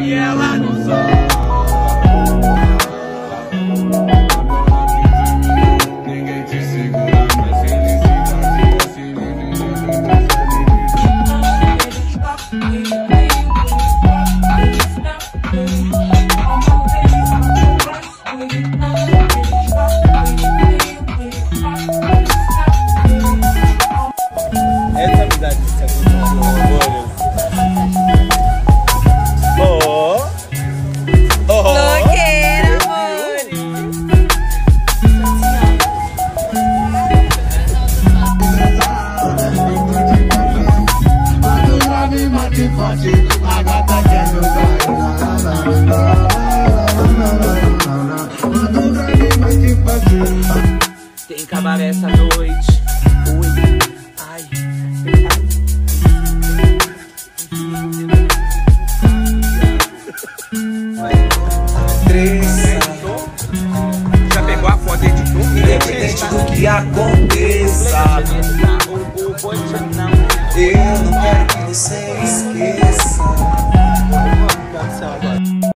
e ela não sou. Ninguém te segura, mas felicidade é se essa amizade que você amor. Bloqueira, amor. A gata quer jogar. Tem cabaré essa noite. Oi. Ai. Já pegou a foto, editou? Independente do que aconteça, eu não quero que você